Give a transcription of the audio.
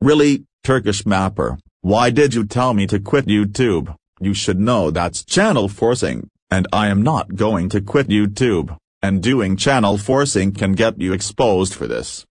Really, Turkish Mapper, why did you tell me to quit YouTube? You should know that's channel forcing, and I am not going to quit YouTube, and doing channel forcing can get you exposed for this.